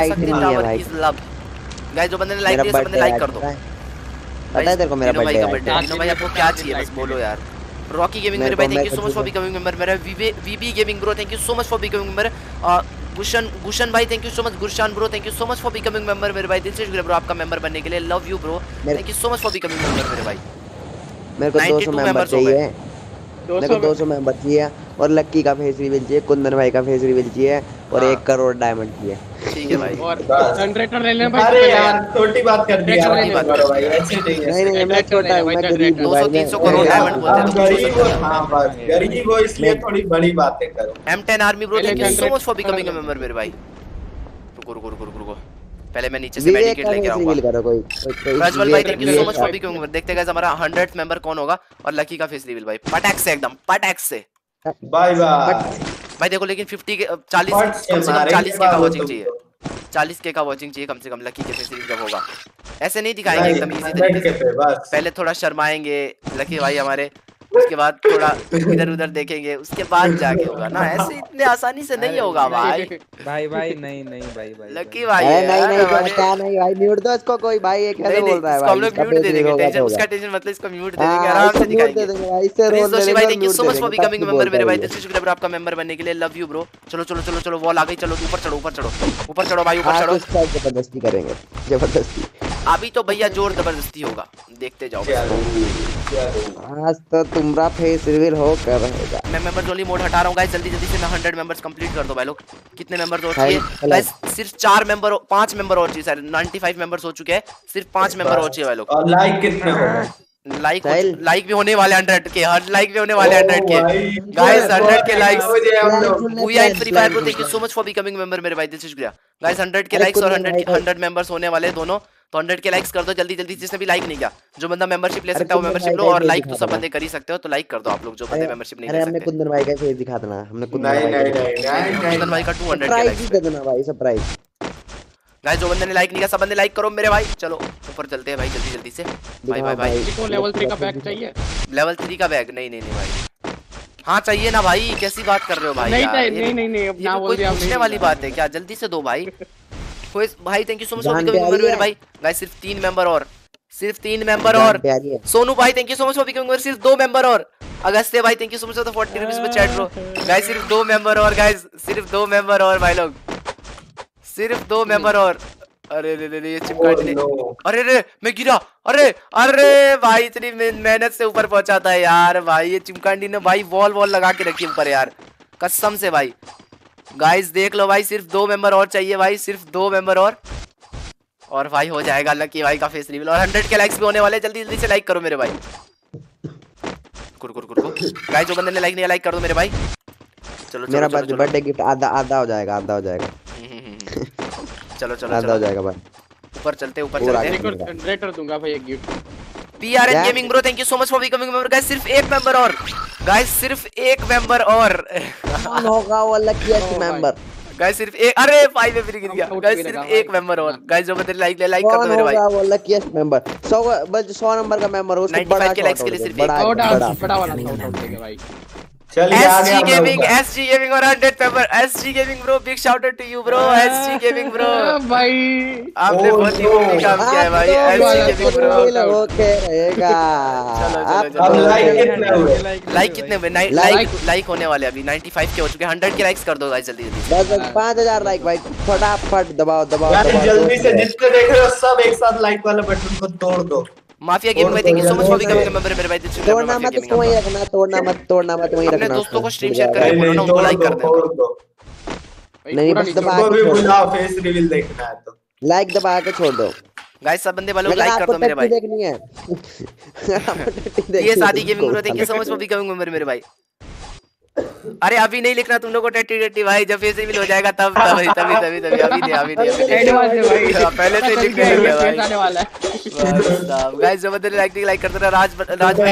Tower is love. Guys जो बंदे ने लाइक दिया सब बंदे लाइक कर दो। पता है तेरे को मेरा बर्थडे है। नीनो भाई आपको क्या चाहिए बस बोलो यार। रॉकी गेमिंग मेरे भाई thank you so much for becoming member. मेरा VB gaming bro thank you so much for becoming member. Gushan भाई thank you so much. Gurshan bro thank you so much for becoming member मेरे भाई। दिल से शुक्रिया bro आपका मेंबर बनने के लिए। Love you bro thank you so much for becoming member मेरे भाई। मेरे को 200 मेंबर चाहिए। मेरे को 200 मेंबर चाहिए और लक्की का फेस रिवील चाहिए, कुंदन भाई का फेस रिवील चाहिए और 1 करोड़ डायमंड चाहिए। ठीक है भाई और जनरेटर ले लें भाई। अरे यार छोटी बात कर दी यार, छोटी बात करो भाई ऐसे नहीं है। नहीं मैं छोटा हूं, मैं गरीब हूं भाई। 200-300 करोड़ डायमंड बोलते हैं तो गरीब हो। हां बस गरीब हो इसलिए थोड़ी बड़ी बातें करो। M10 army bro thank you so much for becoming a member मेरे भाई। रुको पहले मैं नीचे से मेडिकेट लेके आऊंगा। प्रज्वल भाई thank you so much for becoming member. देखते हैं गाइस हमारा 100th मेंबर कौन होगा और लकी का फेस रिवील भाई पटाक से एकदम पटाक से। बाय बाय भाई देखो लेकिन 50 के 40 कम से कम 40 के का वॉचिंग चाहिए। 40 के का वॉचिंग चाहिए कम से कम लकी के फेस रिवील जब होगा। ऐसे नहीं दिखाएंगे एकदम इजी तरीके से। पहले थोड़ा शर्माएंगे लकी भाई हमारे, उसके बाद थोड़ा इधर उधर देखेंगे, उसके बाद जाके होगा ना। ऐसे इतने आसानी से नहीं होगा भाई। भाई नहीं भाई लकी भाई नहीं क्या नहीं भाई, म्यूट दो इसको। कोई भाई ये कैसे बोल रहा है भाई? हम लोग म्यूट दे देंगे, टेंशन उसका टेंशन मतलब इसको म्यूट दे देंगे, आराम से दिखाएंगे भाई। इससे रोल ले लेंगे। भाई thank you so much for becoming member मेरे भाई। दिल से शुक्रिया ब्रो आपका मेंबर बनने के लिए। Love you bro. चलो वॉल आ गई। चलो ऊपर चढ़ो भाई ऊपर चढ़ो। जबरदस्ती करेंगे जबरदस्ती। अभी तो भैया जोर जबरदस्ती होगा, देखते जाओ। आज तो तुम्हारा फेस रिवील हो कर रहेगा। मैं मेंबर ओनली मोड हटा रहा हूं गाइस, जल्दी से मैं 100 मेंबर्स कंप्लीट कर दो भाई लोग। कितने मेंबर्स और चाहिए गाइस? सिर्फ 5 मेंबर और चाहिए सर। 95 मेंबर्स हो चुके हैं, सिर्फ 5 मेंबर और चाहिए भाई लोग। और लाइक कितने हो गए? लाइक भी होने वाले 100 के। हर लाइक भी होने वाले 100 के गाइस। 100 के likes. Bhuya in Free Fire bro thank you so much for becoming member मेरे भाई। दिल से शुक्रिया गाइस। 100 के लाइक्स और 100 मेंबर्स होने वाले दोनों। तो 100 के लाइक्स कर दो जल्दी जिसने भी लाइक नहीं किया। जो बंदा मेंबरशिप ले सकता है वो मेंबरशिप लो, और लाइक तो सब बंदे कर ही सकते हो, तो लाइक कर दो आप लोग जो बंदे मेंबरशिप नहीं ले सकते। अरे हमने कुंदन भाई का फेस दिखा देना। हमने कुंदन भाई का 200 के लाइक्स दे देना भाई, सरप्राइज। गाइस जो बंदे ने लाइक नहीं किया सब बंदे लाइक करो मेरे भाई। चलो ऊपर चलते हैं भाई जल्दी से। भाई को लेवल 3 का बैग चाहिए। लेवल 3 का बैग? नहीं भाई। हाँ चाहिए ना भाई, कैसी बात कर रहे हो भाई? नहीं अब ना बोल दिया। पूछने वाली बात है क्या? जल्दी से दो भाई। कोई भाई thank you so much for becoming member मेरे भाई। गाइस सिर्फ 3 मेंबर और, सिर्फ 3 मेंबर और। सोनू भाई thank you so much for becoming member. सिर्फ 2 मेंबर और। अगस्त्य भाई thank you so much for 40 rupees में चैट ब्रो। गाइस सिर्फ 2 मेंबर और गाइस, सिर्फ 2 मेंबर और भाई लोग, सिर्फ 2 मेंबर और। अरे रे ये चिमकांडी ने, अरे मैं गिरा। अरे भाई इतनी मेहनत से ऊपर पहुंचा था यार भाई। ये चिमकांडी ने भाई वॉल लगा के रखी ऊपर यार, कसम से भाई। गाइस देख लो भाई, सिर्फ 2 मेंबर और चाहिए भाई, सिर्फ 2 मेंबर और भाई हो जाएगा लकी भाई का फेस रिवील। और 100 के लाइक्स भी होने वाले। जल्दी से लाइक करो मेरे भाई। कुर गाइस जो बंदे ने लाइक नहीं लाइक कर दो मेरे भाई। चलो मेरा बर्थडे गिफ्ट आधा हो जाएगा। चलो आधा हो जाएगा भाई। ऊपर चलते जनरेटर दूंगा भाई एक gift. PRN gaming bro thank you so much for becoming member. Guys सिर्फ 1 मेंबर और गाइस, सिर्फ 1 मेंबर और। कौन होगा वो लकीएस्ट मेंबर? गाइस सिर्फ एक, अरे भाई में फिर गिर गया। गाइस सिर्फ 1 मेंबर और। गाइस जो बंदे लाइक कर दो मेरे भाई। कौन होगा वो लकीएस्ट मेंबर? 100 नंबर का मेंबर, उसको बड़ा 95 के लाइक्स के लिए सिर्फ बड़ा वाला शाउट देंगे भाई। SG गेमिंग और 100 member. SG gaming bro big shout out to you bro. SG gaming bro भाई आपने बहुत ही काम किया है भाई। SG गेमिंग ब्रो ओके रहेगा। अब लाइक कितने हुए? लाइक होने वाले अभी 95 के हो चुके हैं। 100 के लाइक्स कर दो गाइस जल्दी बस 5000 लाइक भाई, फटाफट दबाओ। जल्दी से जितने देख रहे हो सब एक साथ लाइक वाले बटन को तोड़ दो। माफिया गेम में thank you so much for becoming member मेरे भाई। तोड़ना मत वहीं रखना, तोड़ना मत वहीं रखना। अपने दोस्तों को स्ट्रीम शेयर करके बोलो ना, उनको लाइक कर दे। नहीं बस दबा के बुलाओ, फेस रिवील देखना है तो लाइक दबा के छोड़ दो। गाइस सब बंदे वालों लाइक कर दो मेरे भाई। देखनी है ये Shadi gaming bro thank you so much for becoming member मेरे भाई। अरे अभी नहीं लिखना तुम लोग को टट्टी भाई, जब फेस रिवील हो जाएगा तब तभी अभी नहीं पहले से लिख देंगे भाई। गाइस जो बंदे लाइक करते रहे। राज भाई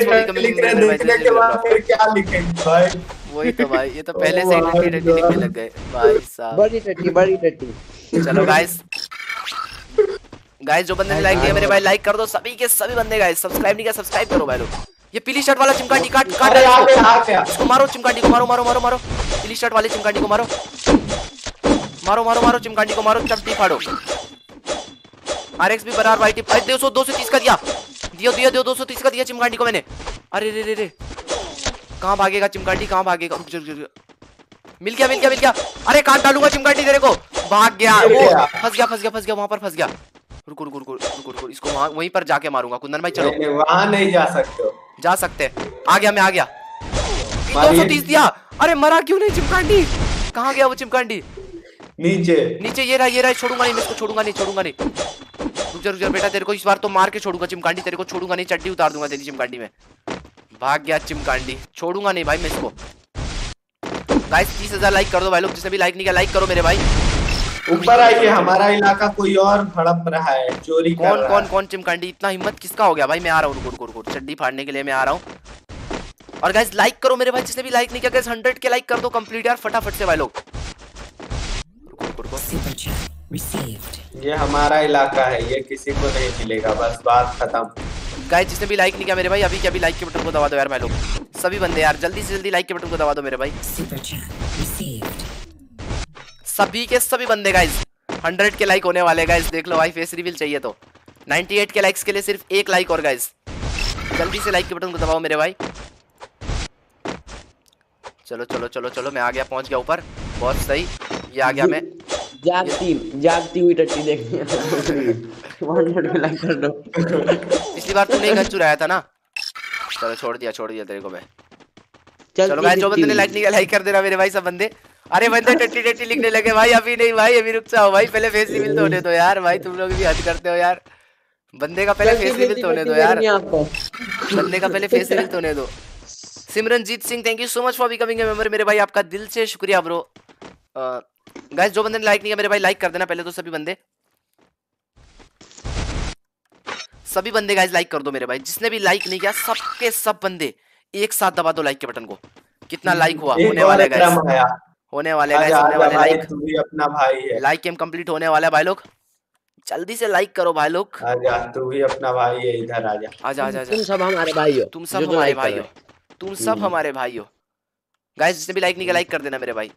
क्या लिखेंगे भाई? वही तो भाई, ये तो पहले से ही टट्टी लिखने लग गए भाई साहब। बड़ी टट्टी। चलो गाइस जो बंदे ने लाइक किया मेरे भाई लाइक कर दो। सभी के सभी बंदे गाइस सब्सक्राइब नहीं किया सब्सक्राइब करो भाई लोग। ये पीली शर्ट वाला चिमकांडी काट इसको मारो। चिमकांडी को मारो। पीली शर्ट वाले चिमकांडी को मारो। मारो मारो मारो चिमकांडी को मारो, चपटी फाड़ो। RX भी बराबर भाई टिप 230 का दिया, दियो दियो दियो 230 का दिया चिमकांडी को मैंने। अरे रे रे रे कहाँ भागेगा चिमकांडी, कहाँ भागेगा? मिल गया मिल गया मिल गया। अरे काट डालूंगा चिमकांडी तेरे को, भाग गया वो, फंस गया फंस गया फंस गया, वहां पर फंस गया। रुको रुको रुको रुको रुको, इसको वहां वहीं पर जाके मारूंगा। कुंदन भाई चलो, वहां नहीं जा सकते हो। जा सकते हैं। आ गया मैं, आ गया। 230 दिया। अरे मरा क्यों नहीं चिमकांडी? कहाँ गया वो चिमकांडी? नीचे नीचे, ये रहा। छोड़ूंगा नहीं मैं इसको, छोड़ूंगा नहीं छोड़ूंगा नहीं। रुक जा बेटा, तेरे को इस बार तो मार के छोड़ूंगा चिमकांडी, तेरे को छोड़ूंगा नहीं, चड्डी उतार दूंगा तेरी चिमकांडी में। भाग गया चिमकांडी, छोड़ूंगा नहीं भाई मैं इसको। गाइस 30,000 लाइक कर दो भाई लोग, जिसने भी लाइक नहीं किया लाइक करो मेरे भाई। ऊपर आइए, हमारा इलाका कोई और हड़प रहा है, चोरी कर रहा है। कौन चिमकांडी? इतना हिम्मत किसका हो गया भाई? मैं आ रहा हूँ, रुको रुको, चड्डी फाड़ने के लिए मैं आ रहा हूँ। और गाइस लाइक करो मेरे भाई, जिसने भी लाइक नहीं किया गाइस 100 के लाइक कर दो कंप्लीट यार, फटाफट से भाई लोग। ये हमारा इलाका है, ये किसी को नहीं मिलेगा, बस बात खत्म। गाइस जिसने भी लाइक नहीं किया मेरे भाई, अभी के अभी लाइक के बटन को दबा दो यार भाई लोग। सभी बंदे यार जल्दी से जल्दी लाइक के बटन को दबा दो मेरे भाई। सभी के सभी बंदे गाइस 100 के लाइक होने वाले गाइस, देख लो भाई फेस रिवील चाहिए तो 98 के लाइक्स के लिए सिर्फ 1 लाइक और गाइस, जल्दी से लाइक के बटन को दबाओ मेरे भाई। चलो चलो चलो चलो, मैं आ गया, पहुंच गया ऊपर, बहुत सही। ये आ गया मैं, जागती हुई टट्टी देखनी है। 100 लाइक कर दो। पिछली बार तूने गन चुराया था ना, चलो छोड़ दिया तेरे को मैं। चलो गाइस जो बंदे ने लाइक नहीं किया लाइक कर देना मेरे भाई सब बंदे। अरे बंदे टट्टी टट्टी लिखने लगे भाई, अभी नहीं भाई, अभी रुक जाओ भाई, पहले फेस रिवील तो होने दो यार भाई, तुम लोग भी हद करते हो यार। बंदे का पहले फेस रिवील तो होने दो यार, बंदे का पहले फेस रिवील तो होने दो। Simranjeet Singh thank you so much for becoming a member मेरे भाई, आपका दिल से शुक्रिया ब्रो। गाइस जो बंदे ने लाइक नहीं किया मेरे भाई लाइक कर देना पहले तो, सभी बंदे गाइस लाइक कर दो मेरे भाई, जिसने भी लाइक नहीं किया सबके सब बंदे एक साथ दबा दो लाइक के बटन को। कितना लाइक हुआ? होने वाला है गाइस, होने वाले गाइस, होने वाले लाइक। तू भी अपना भाई है, लाइक गेम कंप्लीट होने वाला है भाई लोग, जल्दी से लाइक करो भाई लोग। आजा तू भी अपना भाई है, इधर आजा। आजा आजा, तुम सब हमारे भाई हो, तुम सब हमारे भाई हो, तुम सब हमारे भाई हो। गाइस जिसने भी लाइक नहीं किया लाइक कर देना मेरे भाई।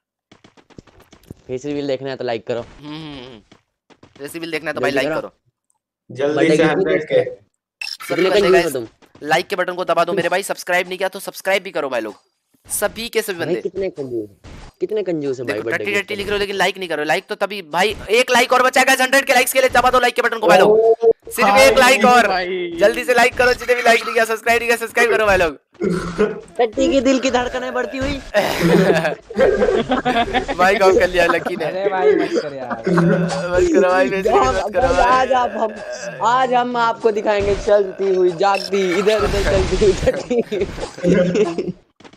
फेस रिवील देखना है तो लाइक करो। फेस रिवील देखना है तो भाई लाइक करो जल्दी से 100 के। सभी बंदे गाइस लाइक के बटन को दबा दो मेरे भाई। सब्सक्राइब नहीं किया तो सब्सक्राइब भी करो भाई लोग, सभी के सभी बंदे। कितने कंजूस है भाई, टट्टी टट्टी लिख रहे हो लेकिन लाइक नहीं करो। लाइक तो तभी भाई, 1 लाइक और बचा है 100 के लाइक्स के लिए, दबा दो लाइक के बटन को भाई लोग, सिर्फ 1 लाइक और, जल्दी से लाइक करो। जितने भी लाइक नहीं किया सब्सक्राइब नहीं किया सब्सक्राइब करो भाई लोग। टट्टी की दिल की धड़कनें बढ़ती हुई। भाई कॉल कर लिया लकी ने। अरे भाई मत कर यार, मत करो भाई, मत करो। आज हम आपको दिखाएंगे चलती हुई जागती इधर उधर चलती हुई टट्टी।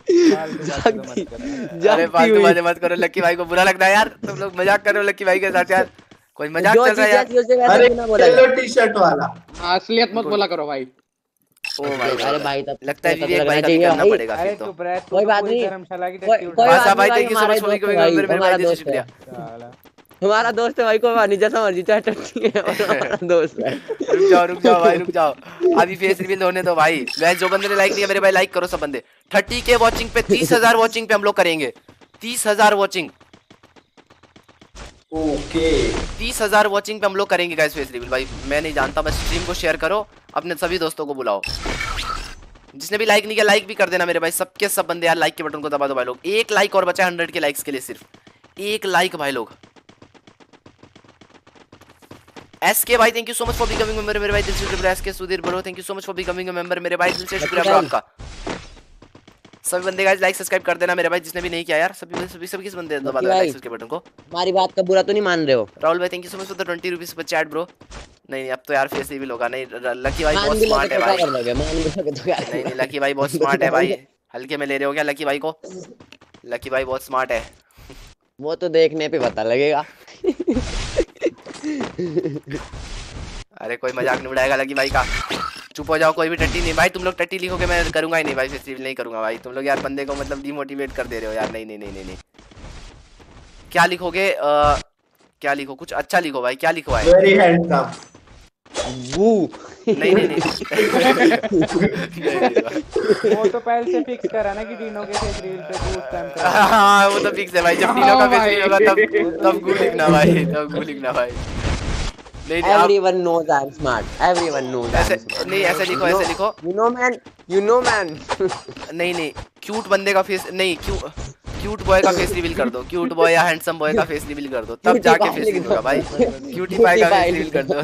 अरे फालतू बातें मत करो, लकी भाई को बुरा लगता है यार, तुम लोग मजाक कर रहे हो लकी भाई के साथ यार, कोई मजाक चल रहा है यार। अरे येलो टी-शर्ट वाला असलियत मत बोला करो भाई। ओ भाई, अरे भाई तब लगता है विवेक भाई का भी करना पड़ेगा फिर तो। कोई बात नहीं, धर्मशाला की टट्टी उठा। भाई साहब thank you so much for becoming member मेरे भाई, दिल से शुक्रिया। हमारा दोस्त है भाई, कोई बात नहीं, जैसा मर्जी चाहे टट्टी है हमारा दोस्त है। रुक जाओ भाई रुक जाओ, अभी फेस रिवील होने दो भाई। गाइस जो बंदे ने लाइक नहीं किया मेरे भाई लाइक करो सब बंदे। 30K वॉचिंग पे 30,000 वॉचिंग पे हम लोग करेंगे 30,000 वॉचिंग। ओके 30,000 वॉचिंग पे हम लोग करेंगे गाइस फेस रिवील। भाई मैं नहीं जानता, बस स्ट्रीम को शेयर करो, अपने सभी दोस्तों को बुलाओ। जिसने भी लाइक नहीं किया लाइक भी कर देना मेरे भाई, सबके सब बंदे यार लाइक के बटन को दबा दो भाई लोग। 1 लाइक और बचा है 100 के लाइक्स के लिए, सिर्फ 1 लाइक भाई लोग। एसके भाई thank you so much for becoming member मेरे भाई, दिल से शुक्रिया। SK Sudhir bro thank you so much for becoming member मेरे भाई, दिल से शुक्रिया ब्रो आपका। सभी बंदे गाइस लाइक सब्सक्राइब कर देना मेरे भाई, जिसने भी नहीं किया यार, सभी किस बंदे दबा दो लाइक के बटन को। हमारी बात का बुरा तो नहीं मान रहे हो? राहुल भाई thank you so much for the 20 rupees पर चैट ब्रो। नहीं अब तो यार फेस रिवील होगा। नहीं लकी भाई बहुत स्मार्ट है भाई, नहीं लकी भाई बहुत स्मार्ट है भाई, हल्के में ले रहे हो क्या लकी भाई को? लकी भाई बहुत स्मार्ट है, वो तो देखने पे पता लगेगा। अरे कोई मजाक नहीं उड़ाएगा लकी भाई का, चुप हो जाओ, कोई भी टट्टी नहीं भाई। तुम लोग टट्टी लिखोगे मैं करूंगा ही नहीं भाई, फेस रिवील नहीं करूंगा भाई। तुम लोग यार बंदे को मतलब डिमोटिवेट कर दे रहे हो यार। नहीं नहीं नहीं नहीं, नहीं। क्या लिखोगे? क्या लिखो, कुछ अच्छा लिखो भाई, क्या लिखो भाई? वेरी हैंडसम बू नहीं नहीं नहीं वो तो पहले से फिक्स करा ना कि डीनो के फेस रिवील पे तू उस टाइम पे। हाँ वो तो फिक्स है भाई, जब डीनो का फेस रिवील होगा तब गू लिखना भाई, तब गू लिखना भाई। नहीं नहीं Everyone knows I'm smart. Everyone knows I'm ऐसे smart. नहीं, ऐसे लिखो, ऐसे लिखो। You know man. You know man. नहीं नहीं, क्यूट बंदे का फेस नहीं, क्यूट बॉय का फेस रिवील कर दो, क्यूट बॉय या हैंडसम बॉय का फेस रिवील कर दो, तब जाके फेस रिवील होगा भाई। क्यूटी पाई का फेस रिवील कर दो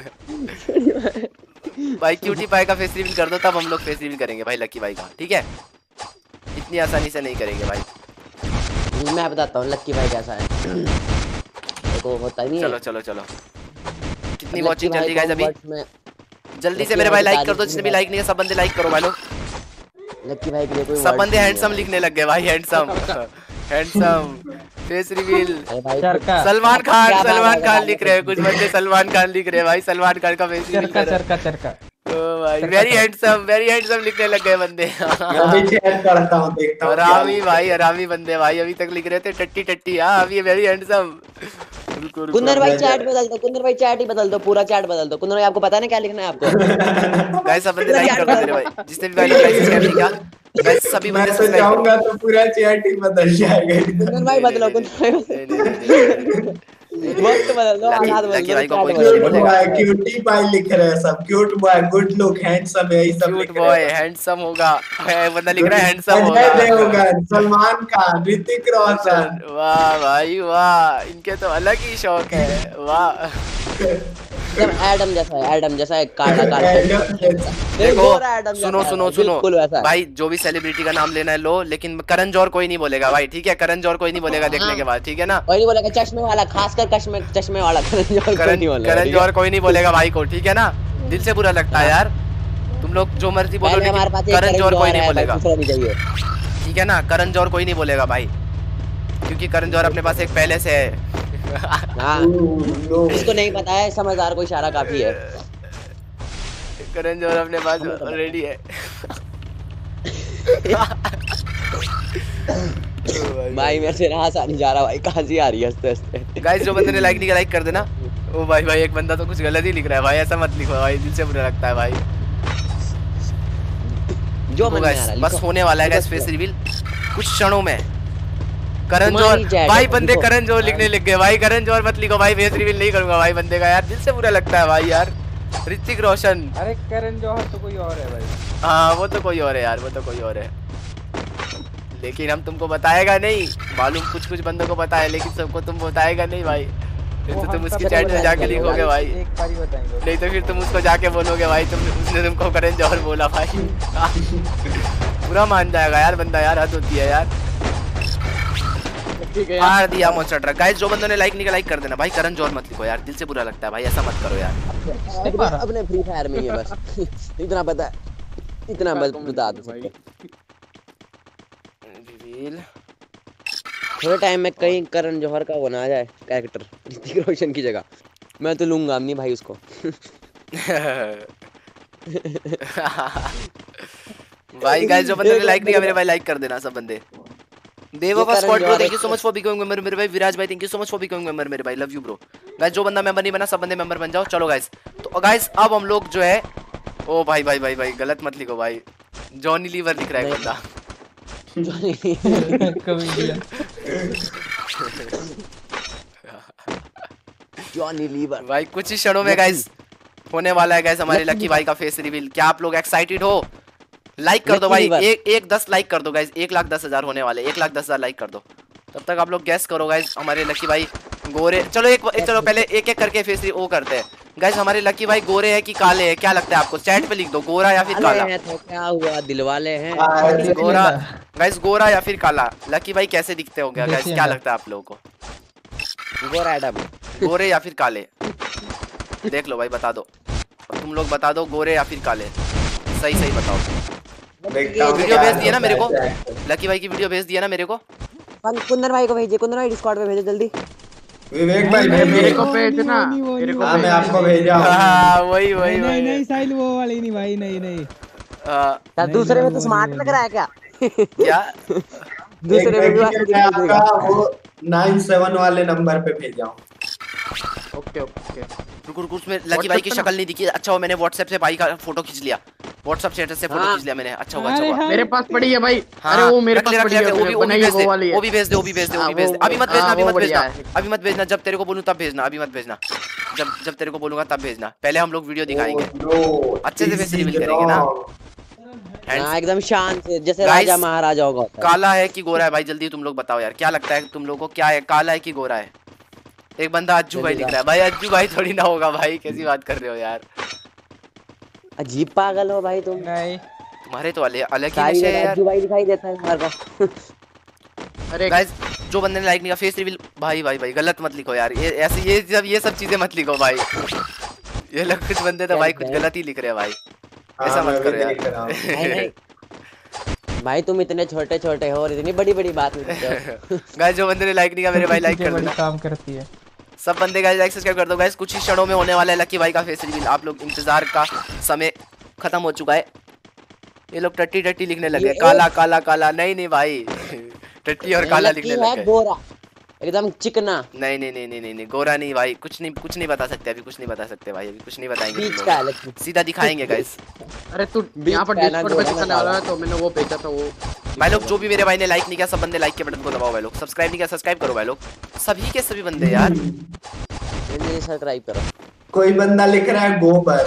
भाई, क्यूटी पाई का फेस रिवील कर दो, तब हम लोग फेस रिवील करेंगे भाई लकी भाई का, ठीक है? इतनी आसानी से नहीं करेंगे भाई। मैं बताता हूँ लक्की भाई कैसा है। देखो होता ही नहीं है। चलो चलो चलो, कितनी वॉचिंग चल रही है अभी? जल्दी से मेरे भाई लाइक कर दो, जिसने भी लाइक नहीं है सब बंदे लाइक करो भाई लोग। लक्की भाई के लिए कोई सब बंदे हैंडसम लिखने लग गए भाई, handsome handsome face reveal. Salman Khan लिख रहे हैं कुछ बंदे, सलमान खान लिख रहे हैं भाई, सलमान खान का फेस रिवील कर रहा है। ओ भाई वेरी हैंडसम लिखने लग गए बंदे। अभी चेक करता हूं, देखता हूं। हरामी भाई, हरामी बंदे भाई, अभी तक लिख रहे थे टट्टी टट्टी। हाँ अभी वेरी हैंडसम। कुंदन भाई चैट बदल दो, कुंदन भाई चैट ही बदल दो, पूरा चैट बदल दो। कुंदन भाई आपको पता है ना क्या लिखना है आपको? गाइस सब बंदे लाइक कर दो मेरे भाई, जिसने भी भाई लाइक सब्सक्राइब नहीं किया गाइस सभी बंदे मैं चाहूंगा तो पूरा चैट ही बदल जाएगा। कुंदन भाई बदलो, कुंदन भाई वक्त बदल दो, हालात बदल लकी भाई को दो। कोई कुछ नहीं बोलेगा। क्यूटी पाई लिख रहे हैं सब, cute boy, good look, handsome, यही सब लिख क्यूट रहे बॉय हैं। हैंडसम होगा, बंदा लिख रहा है हैंडसम अजय होगा। देवगन, सलमान खान, ऋतिक रोशन। वाह भाई वाह, इनके तो अलग ही शौक है। वाह जब एडम जैसा है, काला देखो सुनो सुनो सुनो भाई, जो भी सेलिब्रिटी का नाम लेना है लो, लेकिन करण जौहर कोई नहीं बोलेगा भाई, ठीक है? करण जौहर कोई नहीं बोलेगा देखने के बाद, ठीक है ना? कोई नहीं बोलेगा, चश्मे वाला, खासकर चश्मे वाला करण जौहर कोई नहीं बोलेगा भाई को, ठीक है ना? दिल से बुरा लगता है यार, तुम लोग जो मर्जी बोलो, लेकिन करण जौहर कोई नहीं बोलेगा, ठीक है ना? करण जौहर कोई नहीं बोलेगा भाई, क्योंकि करण जौहर अपने पास एक पहले से है। इसको नहीं पता है, समझदार को इशारा काफी है। करण जौहर अपने पास ऑलरेडी है। भाई मेरे से हंसा नहीं जा रहा भाई, कहां से आ रही है हंसते हंसते। गाइस जो बंदे ने लाइक नहीं किया लाइक कर देना। ओ भाई भाई एक बंदा तो कुछ गलत ही लिख रहा है भाई, ऐसा मत लिखो भाई, दिल से बुरा लगता है भाई। जो मन में आ रहा है बस होने वाला है गाइस फेस रिवील कुछ क्षणों में। करण जौहर भाई, बंदे करण जौहर लिखने लग गए भाई, करण जौहर मत लिखो भाई, फेस रिवील नहीं करूंगा भाई बंदे का यार, दिल से बुरा लगता है भाई यार। ऋतिक रोशन, अरे करण जौहर तो कोई और है भाई। हाँ वो तो कोई और है यार, वो तो कोई और है, लेकिन हम तुमको बताएगा नहीं, मालूम कुछ कुछ बंदों को पता है, लेकिन सबको तुम बताएगा नहीं भाई, तो तुम उसकी चैट में जाके लिखोगे भाई, एक बार ही बताएंगे, नहीं तो फिर तुम उसको जाके बोलोगे भाई उसने तुमको करण जौहर बोला भाई। पूरा मान जाएगा यार बंदा यार, हद होती है यार। मार दिया मोचट। गाइस जो बंदों ने लाइक नहीं किया लाइक कर देना भाई, करण जौहर मत लिखो यार, दिल से बुरा लगता है भाई, ऐसा मत करो यार। अपने फ्री फायर में ही है बस, इतना पता है, इतना बस बता दो भाई। थोड़े टाइम में कहीं करण जौहर का बना जाए कैरेक्टर ऋतिक रोशन की जगह, मैं तो लूंगा नहीं भाई उसको। भाई गाइस जो बंदे ने लाइक नहीं किया मेरे भाई लाइक कर देना सब बंदे। Deva squad bro, thank you so much for becoming member मेरे भाई। विराज भाई thank you so much for becoming member मेरे भाई, लव यू ब्रो। गाइस जो बंदा मेंबर नहीं बना सब बंदे मेंबर बन जाओ। चलो गाइस, तो गाइस अब हम लोग जो है, ओ भाई भाई भाई भाई गलत मत लिखो भाई, जॉनी लीवर लिख रहा है बंदा। जॉनी लीवर भाई कुछ ही क्षणों में गाइस होने वाला है गाइस हमारे लकी भाई का फेस रिवील। क्या आप लोग एक्साइटेड हो? लाइक कर दो भाई, एक 10 लाइक कर दो गाइस, 1,10,000 होने वाले, 1,10,000 लाइक कर दो। तब तक आप लोग गैस करो गाइस हमारे लकी भाई गोरे, चलो चलो पहले एक एक करके फेस वो करते हैं गाइस। हमारे लकी भाई गोरे है कि काले है, क्या लगता है आपको? चैट पे लिख दो गोरा या फिर काला। तो क्या हुआ, दिलवाले हैं गोरा गाइस, गोरा या फिर काला। लकी भाई कैसे दिखते होंगे गाइस, क्या लगता है आप लोगों को? गोरा एडम, गोरे या फिर काले? देख लो भाई बता दो, तुम लोग बता दो गोरे या फिर काले, सही सही बताओ। वीडियो भेज दिया ना मेरे को, लकी भाई की वीडियो भेज दिया ना मेरे को। कुंदन भाई को भेजिए, कुंदन भाई डिस्कॉर्ड पे भेजो जल्दी। विवेक भाई मेरे को भेजना, मेरे को मैं आपको भेजा। हां वही वही नहीं नहीं साहिल वो वाली नहीं भाई, नहीं नहीं। क्या दूसरे में तो स्मार्ट लग रहा है क्या? क्या दूसरे में भी आपका वो 97 वाले नंबर पे भेजा हूं। ओके ओके रुको रुको, उसमें लकी भाई की शक्ल नहीं दिखी। अच्छा हो मैंने व्हाट्सएप से भाई का फोटो खींच लिया, व्हाट्सएप स्टेटस से फोटो खींच लिया मैंने। अच्छा हुआ, अच्छा हुआ। मेरे पास पड़ी है भाई। हाँ, अरे वो मेरे पास रख पड़ी ले, है, वो भी भेज दे, वो भी भेज दे, वो भी भेज दे, वो भी भेज दे। अभी मत भेजना, अभी मत भेजना, अभी मत भेजना। जब तेरे को बोलूं तब भेजना, अभी मत भेजना। जब तेरे को बोलूंगा तब भेजना। पहले हम लोग वीडियो दिखाएंगे, अच्छे से फेस रिवील करेंगे ना। हाँ एकदम शांत से, जैसे राजा महाराजा होगा। काला है कि गोरा है भाई, जल्दी तुम लोग बताओ यार, क्या लगता है तुम लोगों को, क्या है, काला है कि गोरा है? एक बंदा अज्जू भाई लिख रहा है। भाई अज्जू भाई थोड़ी ना होगा भाई, कैसी बात कर रहे हो यार, अजीब पागल हो भाई तुम। नहीं तुम्हारे तो अलग ही नशे है यार। अज्जू भाई दिखाई देता है हमारे को। अरे गाइस जो बंदे ने लाइक नहीं किया फेस रिवील, भाई भाई भाई गलत मत लिखो यार, ये ऐसे ये सब चीजें मत लिखो भाई। ये लोग कुछ बंदे तो भाई कुछ गलत ही लिख रहे हैं भाई, ऐसा मत करो यार। भाई तुम इतने छोटे छोटे हो और इतनी बड़ी बड़ी बात करते हो। गाइस जो बंदे ने लाइक नहीं किया मेरे भाई लाइक कर देना। काम करती है सब बंदे गाइस लाइक सब्सक्राइब कर दो गाइस। कुछ ही क्षणों में होने वाला है लकी भाई का फेस रिवील। आप लोग इंतजार का समय खत्म हो चुका है। ये लोग टट्टी टट्टी लिखने लगे, काला काला काला। नहीं नहीं भाई टट्टी और काला लिखने लगे। गोरा एकदम चिकना। नहीं नहीं नहीं नहीं नहीं गोरा नहीं भाई, कुछ नहीं बता सकते अभी, कुछ नहीं बता सकते भाई, अभी कुछ नहीं बताएंगे। बीच का है, सीधा दिखाएंगे गाइस। अरे तू यहाँ पर डिस्कॉर्ड पे दिखाने वाला है तो मैंने वो भेजा था वो। भाई लोग जो भी मेरे भाई ने लाइक नहीं किया, सब बंदे लाइक के बटन को दबाओ भाई लोग। सब्सक्राइब नहीं किया सब्सक्राइब करो भाई लोग, सभी के सभी बंदे यार सब्सक्राइब करो। कोई बंदा लिख रहा है गोबर।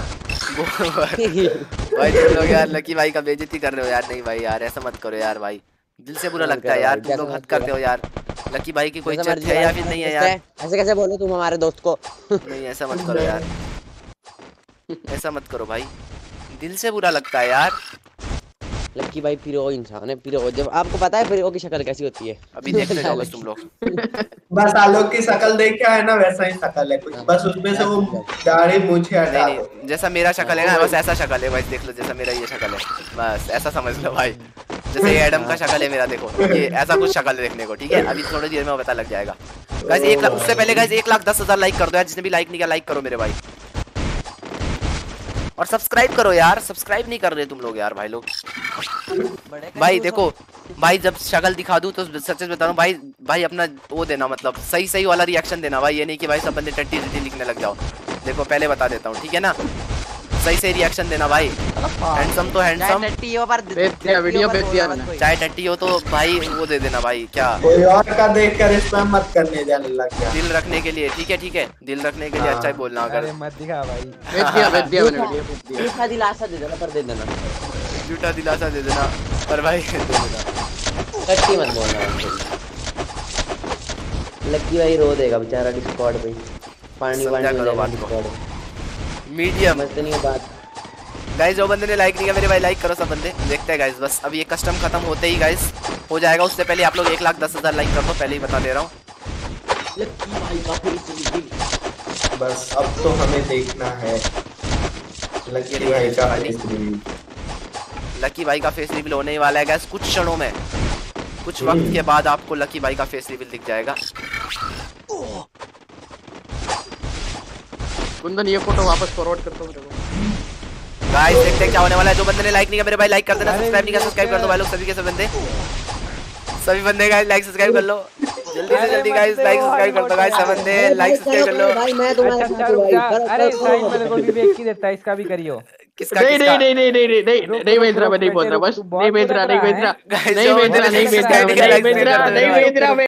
भाई तुम लोग यार लकी भाई का बेइज्जती कर रहे हो यार। नहीं भाई यार ऐसा मत करो यार भाई, दिल से बुरा लगता है यार, तुम लोग हद करते हो यार। लकी भाई की कोई इज्जत है या फिर नहीं है यार? ऐसे कैसे बोलो तुम हमारे दोस्त को? नहीं ऐसा मत करो यार, ऐसा मत करो भाई, दिल से बुरा लगता है यार। लकी भाई फिर वो इंसान है, फिर वो जब आपको पता है फिर वो की शक्ल कैसी होती है? अभी देखने जाओगे तुम लोग। बस आलोक की शक्ल देख के है ना, वैसा ही शक्ल है कुछ, बस उसमें से वो दाढ़ी मूंछें हटा दो। जैसा मेरा शक्ल है ना बस ऐसा शक्ल है भाई, देख लो जैसा मेरा ये शक्ल है, बस ऐसा समझ लो भाई। जैसे ये एडम का शक्ल है मेरा, देखो ये ऐसा कुछ शक्ल है देखने को, ठीक है? अभी थोड़ी देर में पता लग जाएगा गाइस। 1 लाख उससे पहले गाइस 1,10,000 लाइक कर दो यार, जिसने भी लाइक नहीं किया लाइक करो मेरे भाई, और सब्सक्राइब करो यार। सब्सक्राइब नहीं कर रहे तुम लोग यार भाई लोग। भाई देखो भाई, जब शक्ल दिखा दूं तो सच सच बता रहा हूं भाई, भाई अपना वो देना, मतलब सही सही वाला रिएक्शन देना भाई, ये नहीं कि भाई सब बंदे टट्टी टट्टी लिखने लग जाओ। देखो पहले बता देता हूँ, ठीक है ना? सही सही रिएक्शन देना भाई। हैंडसम तो हैंडसम, वीडियो भेज दिया मैंने। चाहे टट्टी हो तो भाई वो दे देना भाई। क्या कोई और का देखकर स्पैम मत करने जाने लग गया। दिल रखने के लिए, ठीक है ठीक है, दिल रखने के लिए अच्छा ही बोलना। अगर मत दिखा भाई। भेज दिया मैंने वीडियो भेज दिया। झूठा दिलासा दे देना, पर दे देना। झूठा दिलासा दे देना पर भाई दे देना, टट्टी मत बोलना। लकी भाई रो देगा बेचारा डिस्कॉर्ड पे, पानी समझा वानी करो बात को। डिस्कॉर्ड मीडियम समझते नहीं हो बात। गाइस जो बंदे ने लाइक नहीं किया मेरे भाई लाइक करो सब बंदे। देखते हैं गाइस, बस अब ये कस्टम खत्म होते ही गाइस हो जाएगा, उससे पहले आप लोग 1,10,000 लाइक कर दो, पहले ही बता दे रहा हूँ। लकी भाई का बस अब तो हमें देखना है लकी भाई का फेस रिवील। लकी भाई का फेस रिवील होने ही वाला है गाइस कुछ क्षणों में, कुछ वक्त के बाद आपको लकी भाई का फेस रिवील दिख जाएगा। कुंदन ये फोटो वापस फॉरवर्ड कर दो मेरे को। गाइस देखते हैं क्या होने वाला है। जो बंदे ने लाइक नहीं किया मेरे भाई लाइक कर देना, सब्सक्राइब नहीं किया सब्सक्राइब कर दो भाई लोग, सभी के सभी बंदे गाइस लाइक सब्सक्राइब कर लो जल्दी से जल्दी गाइस, लाइक सब्सक्राइब कर दो गाइस, सब बंदे लाइक सब्सक्राइब कर लो भाई। मैं तुम्हारे साथ हूं भाई। अरे साइड में देखो भी एक ही देता है, इसका भी करियो। किसका नहीं किसका नहीं नहीं नहीं नहीं नहीं नहीं भेज रहा, मैं नहीं बोल रहा, बस नहीं भेज रहा नहीं भेज रहा गाइस नहीं भेज रहा नहीं भेज रहा नहीं भेज रहा नहीं भेज रहा।